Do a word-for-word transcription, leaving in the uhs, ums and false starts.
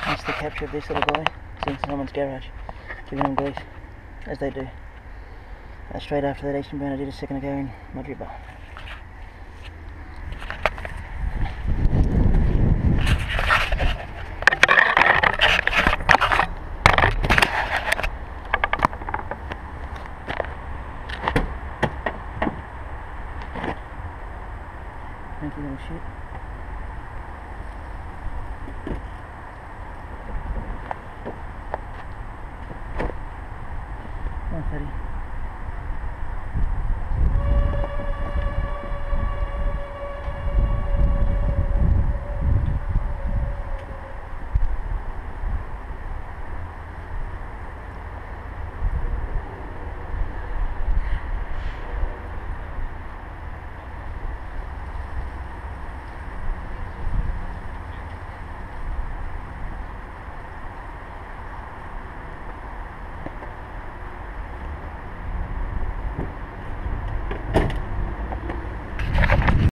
That's the capture of this little guy. It's in someone's garage, giving him grief, as they do. Uh, straight after that Eastern burn I did a second ago in my drip bar.